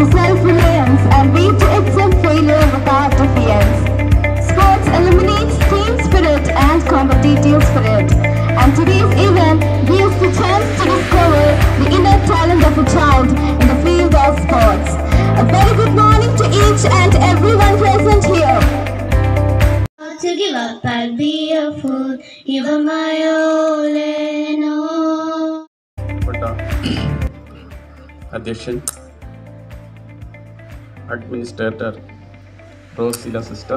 to self-reliance and lead to excellent failure without defiance. Sports eliminates team spirit and competitive spirit. And today's event gives the chance to discover the inner talent of a child in the field of sports. A very good morning to each and everyone present here. Not to give up, I'll be a fool. You are my all in all. അധ്യക്ഷൻ administrator Rosila sister,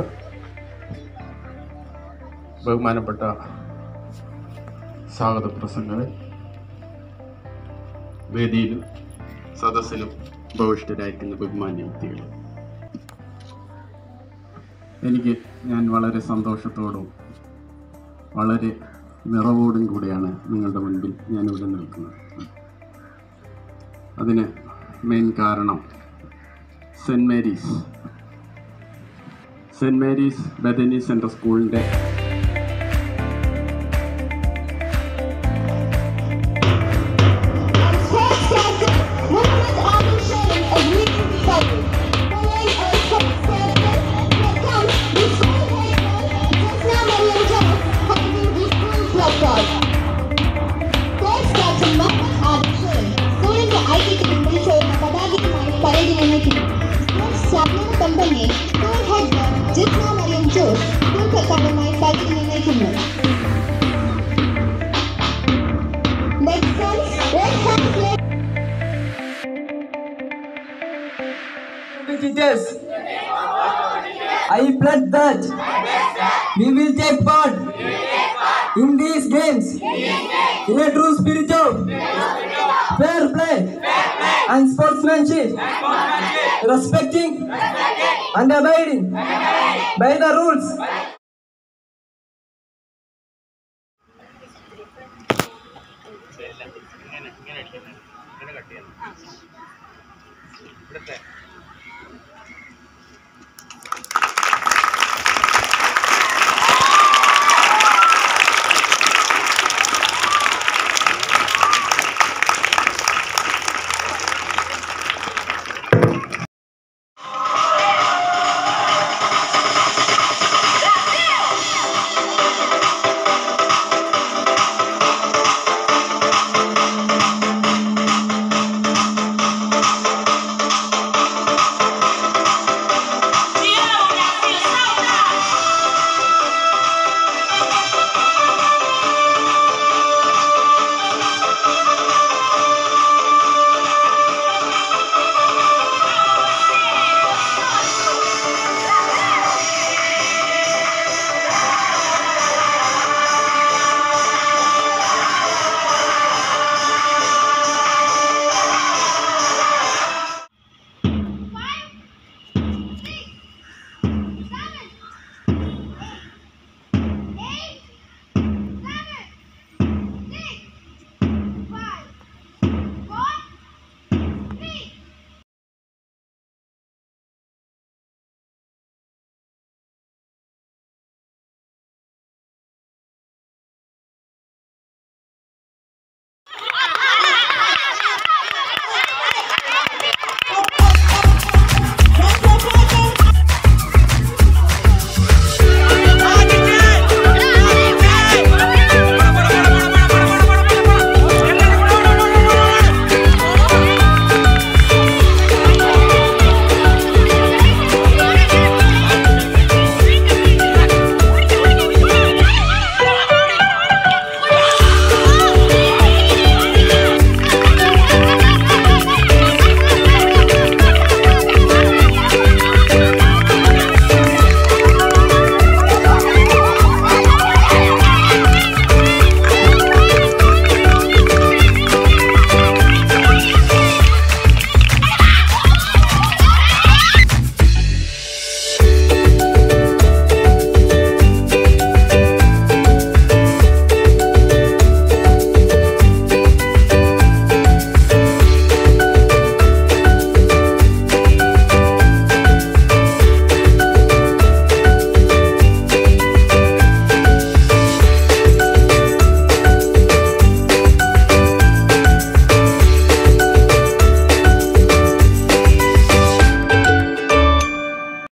ബഹുമാനപ്പെട്ട സ്വാഗത പ്രസംഗങ്ങൾ, വേദിയിലും സദസ്സിലും ഉപവിഷ്ടരായിരിക്കുന്ന ബഹുമാന്യ വ്യക്തികൾ, ഞാൻ വളരെ സന്തോഷത്തോടും വളരെ നിറവോടും കൂടിയാണ് നിങ്ങളുടെ മുൻപിൽ ഞാനിവിടെ നിൽക്കുന്നത്. അതിന് മെയിൻ കാരണം സെൻറ്റ് മേരീസ് ബഥനി സെൻട്രൽ സ്കൂളിൻ്റെ I pledge that we will take part in these games in a true spirit of fair play and sportsmanship, respecting and abiding by the rules.